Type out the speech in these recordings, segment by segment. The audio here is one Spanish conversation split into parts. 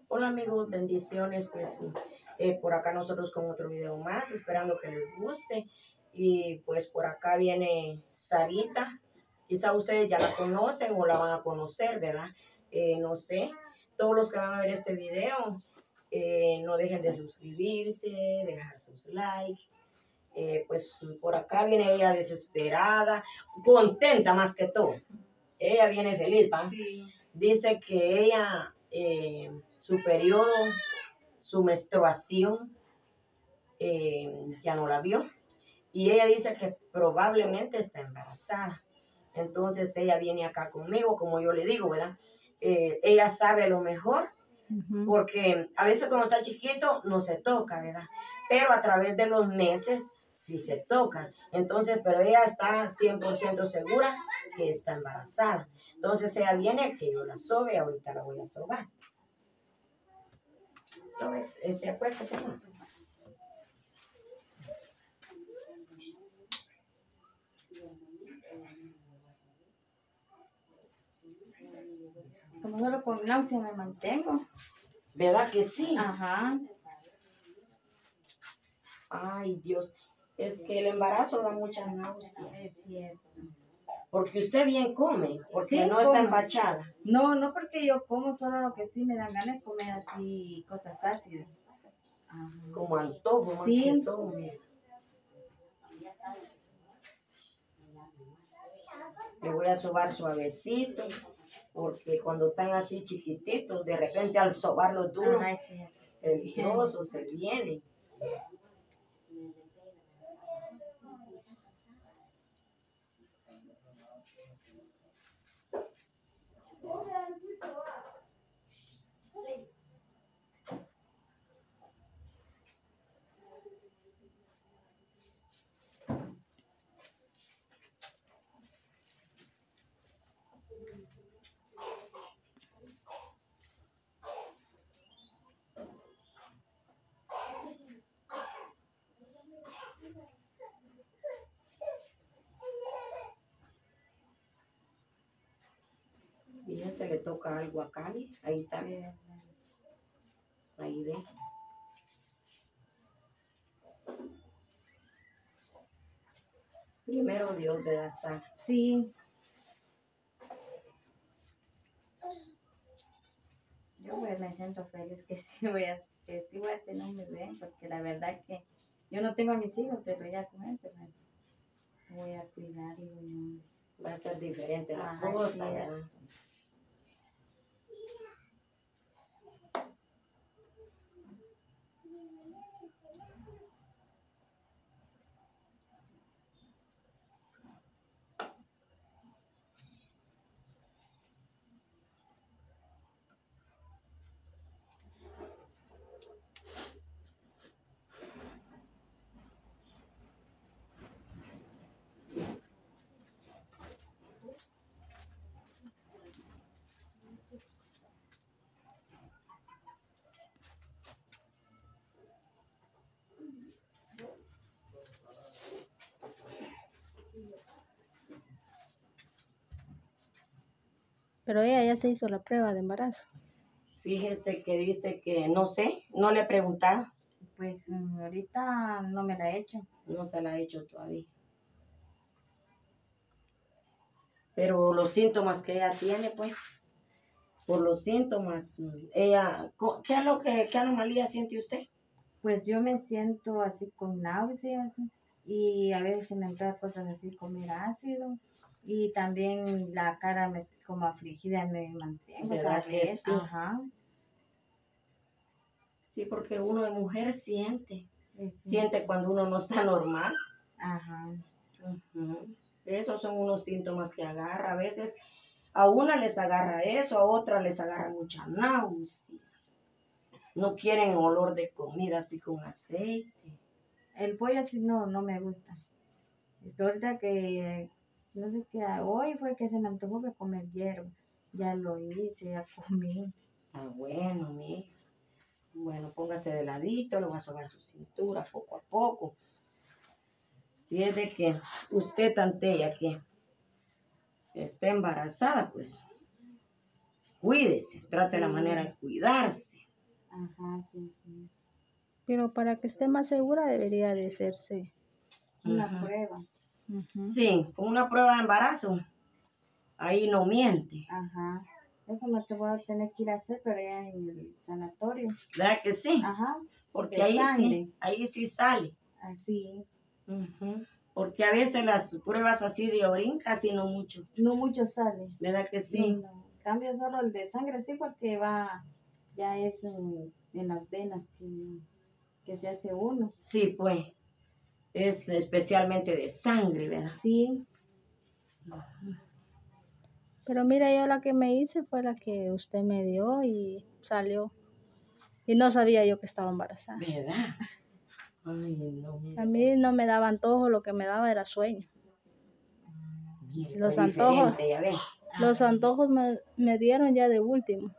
Hola amigos, bendiciones, pues por acá nosotros con otro video más, esperando que les guste. Y pues por acá viene Sarita, quizá ustedes ya la conocen o la van a conocer, ¿verdad? No sé, todos los que van a ver este video, no dejen de suscribirse, dejar sus likes. Pues por acá viene ella desesperada, contenta más que todo. Ella viene feliz, ¿va? Sí. Dice que ella, su periodo, su menstruación, ya no la vio. Y ella dice que probablemente está embarazada. Entonces ella viene acá conmigo, como yo le digo, ¿verdad? Ella sabe lo mejor, porque a veces cuando está chiquito no se toca, ¿verdad? Pero a través de los meses sí se tocan. Entonces, pero ella está 100% segura que está embarazada. Entonces ella viene que yo la sobe, ahorita la voy a sobar. Entonces, acuéstese, ¿no? Como solo con náusea me mantengo. ¿Verdad que sí? Ajá. Ay, Dios. Es que el embarazo da mucha náusea. Es cierto. Porque usted bien come, porque Sí, no está como. empachada. No porque yo como, solo lo que sí me dan ganas de comer así cosas ácidas. Ajá. Como antojo, más Sí. que todo. Mira. Le voy a sobar suavecito, porque cuando están así chiquititos, de repente al sobarlos duro, Ajá, es cierto. el trozo se viene. Fíjense, le toca algo a Cali. Ahí está. Ahí ve. Primero Dios de la sal. Sí. Yo pues me siento feliz que sí voy a tener un bebé, porque la verdad que yo no tengo a mis hijos, pero ya con él pues, voy a cuidar y Va a ser diferente la ajá, cosa, sí. ¿verdad? Pero ella ya se hizo la prueba de embarazo. Fíjese que dice que no sé, no le he preguntado. Pues ahorita no me la he hecho. No se la ha hecho todavía. Pero los síntomas que ella tiene, pues, por los síntomas, ella, ¿qué anomalía siente usted? Pues yo me siento así con náuseas y a veces se me entra cosas así, comer ácido, y también la cara me como afligida me mantengo. ¿Verdad que sí? Ajá. Sí, porque uno de mujer siente. Sí. Siente cuando uno no está normal. Ajá. Esos son unos síntomas que agarra. A veces a una les agarra eso, a otra les agarra mucha náusea. No quieren olor de comida así con aceite. El pollo así no me gusta. Ahorita que, no sé qué, hoy fue que se me antojó de comer hierba. Ya lo hice, ya comí. Ah, bueno, mi. Bueno, póngase de ladito, le voy a sobar su cintura poco a poco. Si es de que usted tantea que está embarazada, pues cuídese, trate la manera de cuidarse. Ajá, sí, sí. Pero para que esté más segura debería de hacerse. Una Ujú. prueba. Ujú. Sí, con una prueba de embarazo, ahí no miente. Ajá. Eso no te voy a tener que ir a hacer, pero ya en el sanatorio. ¿Verdad que sí? Ajá. Porque De sangre. ahí sí sale. Así. Ujú. Porque a veces las pruebas así de orín casi no mucho. No mucho sale. ¿Verdad que No, sí? no. Cambio solo el de sangre, sí, porque va, ya es en las venas que se hace uno. Sí, pues. Es especialmente de sangre, ¿verdad? Sí. Pero mira, yo la que me hice fue la que usted me dio y salió. Y no sabía yo que estaba embarazada. ¿Verdad? Ay, no, A mí no me daba antojo, lo que me daba era sueño. mire, Los fue antojos, diferente, ya ves. los antojos me dieron ya de último.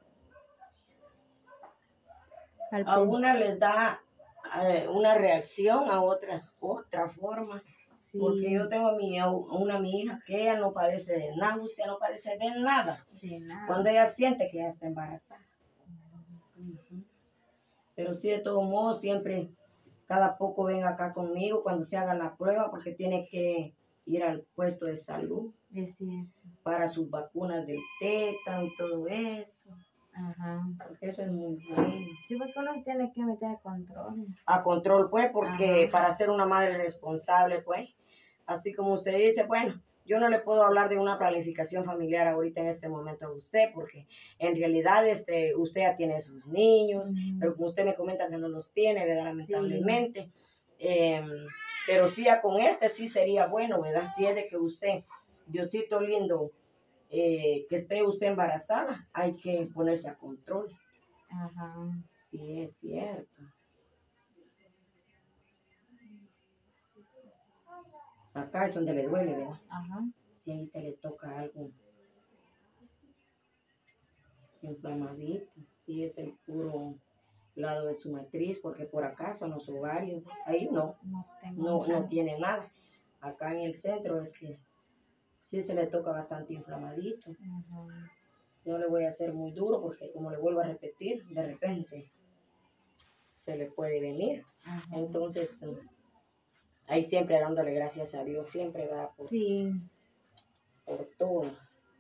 A una les da una reacción, a otras otra forma. Sí. Porque yo tengo mi hija que ella no padece de náusea, no padece de nada. De nada. Cuando ella siente que ella está embarazada. Ujú. Pero sí, de todos modos, siempre, cada poco ven acá conmigo cuando se haga la prueba, porque tiene que ir al puesto de salud Es cierto. para sus vacunas del tétano y todo eso. Ajá. Porque eso es muy bueno. Sí, porque uno tiene que meter a control. A control, pues, porque Ajá. para ser una madre responsable, pues, así como usted dice, bueno, yo no le puedo hablar de una planificación familiar ahorita en este momento a usted, porque en realidad usted ya tiene sus niños, pero como usted me comenta que no los tiene, ¿verdad? Lamentablemente. Pero sí, ya con sí sería bueno, ¿verdad? Si es de que usted, Diosito lindo, que esté usted embarazada, hay que ponerse a control. Ajá. Sí, es cierto. Acá es donde le duele, ¿verdad? Ajá. Si ahí se le toca algo inflamadito. Y es el puro lado de su matriz, porque por acá son los ovarios. Ahí no, No tengo no tiene nada. Acá en el centro es que sí se le toca bastante inflamadito. Ajá. No le voy a hacer muy duro porque como le vuelvo a repetir, de repente se le puede venir. Ajá. Entonces, ahí siempre dándole gracias a Dios, siempre va Sí. por todo.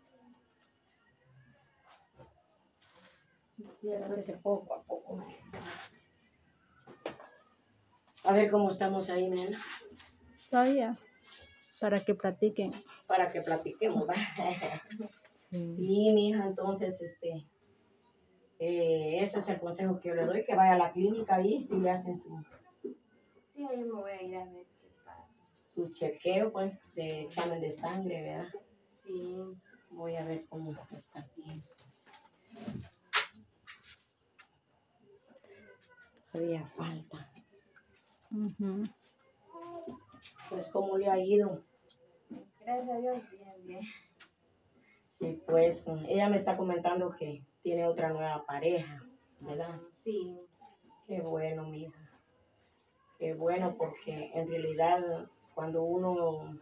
Cierto. Poco a poco. A ver cómo estamos ahí, nena. Todavía, para que platiquen. Para que platiquemos, ¿va? Sí, mi hija, entonces, eso es el consejo que yo le doy, que vaya a la clínica ahí, si le hacen Sí, ahí me voy a ir a ver qué pasa. sus chequeos, pues, de examen de sangre, ¿verdad? Sí. Voy a ver cómo está eso. Todavía falta. Ujú. Pues, ¿cómo le ha ido? Gracias a Dios, bien, bien. Sí, pues, ella me está comentando que tiene otra nueva pareja, ¿verdad? Sí. Qué bueno, mi hija. Qué bueno, porque en realidad cuando uno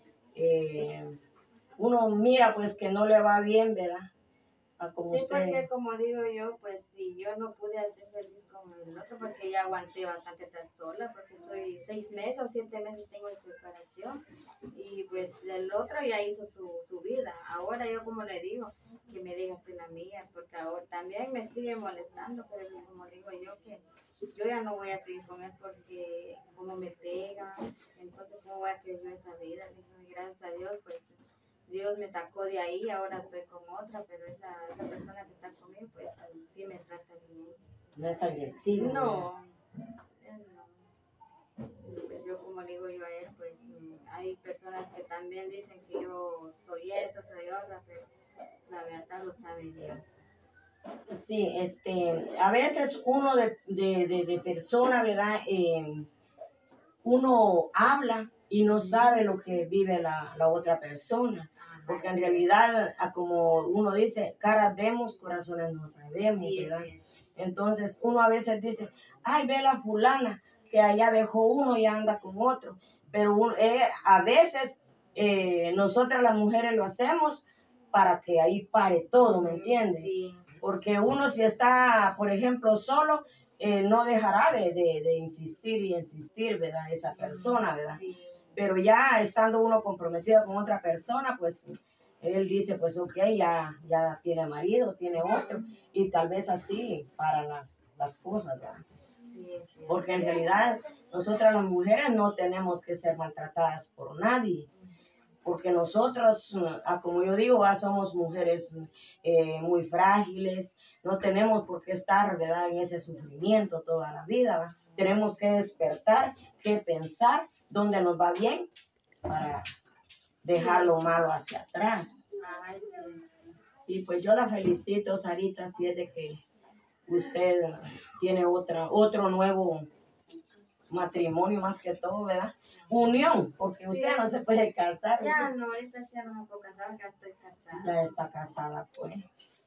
mira pues que no le va bien, ¿verdad? Como Sí, usted. porque como digo yo, pues si yo no pude hacer feliz con el otro, porque ya aguanté bastante estar sola, porque soy 6 meses o 7 meses tengo de separación, y pues el otro ya hizo su vida. Ahora yo como le digo, que me deje hacer la mía, porque ahora también me sigue molestando, pero como digo yo, que yo ya no voy a seguir con él porque como me pega, entonces cómo voy a creer esa vida. Y gracias a Dios, pues Dios me sacó de ahí, ahora estoy con otra, pero esa persona que está conmigo, pues sí me trata bien. No es agresivo. No, él no. Pues yo como le digo yo a él, pues hay personas que también dicen que yo soy eso, soy otra, pero la verdad lo sabe Dios. Sí, a veces uno de persona, ¿verdad? Uno habla y no sabe lo que vive la otra persona. Porque en realidad, como uno dice, caras vemos, corazones no sabemos, Sí, ¿verdad? sí. Entonces uno a veces dice, ay, ve la fulana, que allá dejó uno y anda con otro. Pero a veces nosotras las mujeres lo hacemos para que ahí pare todo, ¿me entiendes? Sí. Porque uno si está, por ejemplo, solo, no dejará de insistir y insistir, ¿verdad? Esa persona, ¿verdad? Sí. Pero ya estando uno comprometido con otra persona, pues él dice, pues ok, ya tiene marido, tiene otro, y tal vez así para las cosas, ¿verdad? Sí, sí. Porque en realidad nosotras las mujeres no tenemos que ser maltratadas por nadie, porque nosotros, como yo digo, somos mujeres muy frágiles, no tenemos por qué estar, ¿verdad?, en ese sufrimiento toda la vida, ¿verdad? Tenemos que despertar, que pensar dónde nos va bien para dejar lo malo hacia atrás. Ay, sí. Y pues yo la felicito, Sarita, si es de que usted tiene otro nuevo matrimonio más que todo, ¿verdad? Unión, porque usted no se puede casar. Ya no, ahorita ya no me puedo casar, ya estoy casada. Ya está casada, pues.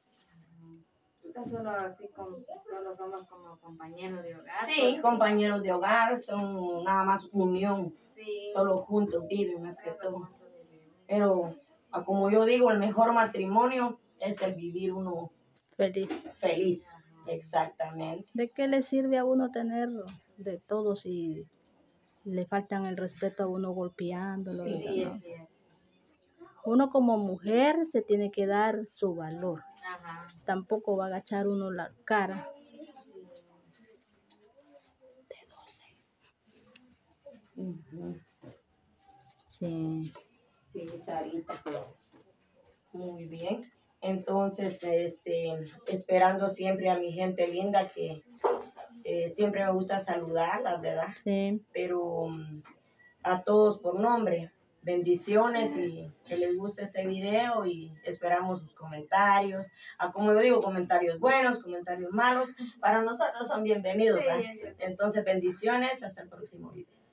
Solo así, solo somos como compañeros de hogar. Sí, porque- compañeros de hogar, son nada más unión, Sí. solo juntos viven más que Solo todo. juntos vivimos. Pero, como yo digo, el mejor matrimonio es el vivir uno Feliz. feliz, exactamente. ¿De qué le sirve a uno tener de todo si le faltan el respeto a uno golpeándolo? Sí. Sí, ¿no? es cierto. Uno como mujer se tiene que dar su valor. Ajá. Tampoco va a agachar uno la cara. Ujú. Sí. Sí, Sarita, muy bien. Entonces, esperando siempre a mi gente linda que siempre me gusta saludarlas, ¿verdad? Sí. Pero a todos por nombre, bendiciones y que les guste este video y esperamos sus comentarios. Como yo digo, comentarios buenos, comentarios malos, para nosotros son bienvenidos, ¿verdad? Sí, Entonces, bendiciones, hasta el próximo video.